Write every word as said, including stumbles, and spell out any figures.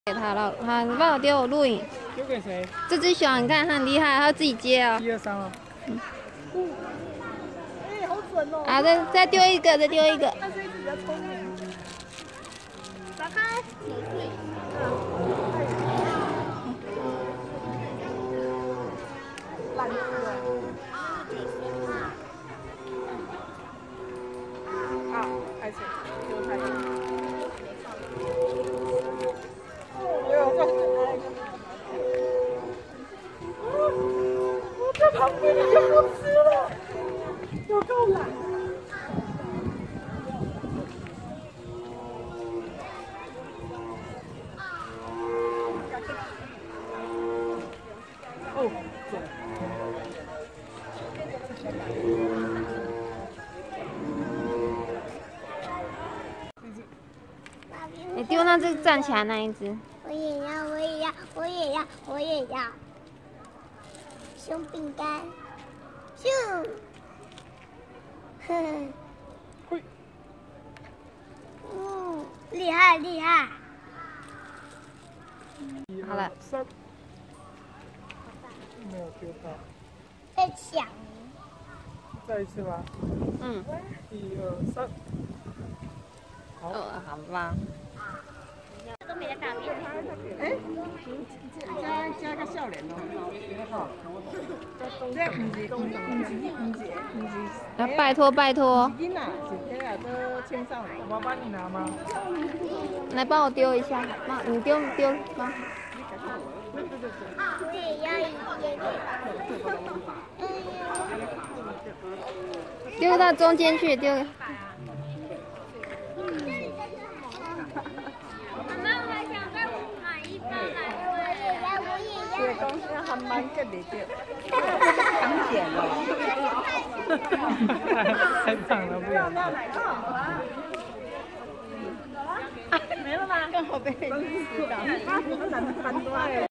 给他了，好，你帮我丢我录影。 丢给谁？ 这只熊，你看它很厉害，它自己接哦。 一二三了。 嗯。 哎，好准哦！ 好，再再丢一个，再丢一个。 它这一只比较聪明。打开。烂死了。啊，开始丢它。没有中。我在旁边你就不吃了，有够懒。哦， 你丢那只站起来那一只。 我也要，我也要，我也要，我也要。熊饼干，咻，呵呵，嗯，厉害厉害。 好了。 三，没有丢到。 在抢。 再一次吗？ 嗯。 一二三。好。 哦，好棒。 都没在大便。 哎，加加个笑脸哦。这唔是唔是唔是唔是。 啊，拜托拜托。 囡仔是这啊，都青少年。 我帮你拿吗？ 来帮我丢一下，妈，你丢丢妈。 我也要一点。 丢到中间去，丢。 这个公司还蛮给力的，很简哦。 太长了，不要。 没了吗？刚好被吃到，他很难翻过来。